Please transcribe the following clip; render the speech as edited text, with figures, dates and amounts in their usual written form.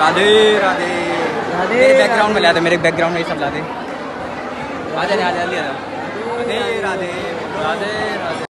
राधे राधे। मेरे बैकग्राउंड में लाते, मेरे बैकग्राउंड में ये सब लाते। आ जा जल्दी आ जा। राधे राधे राधे राधे।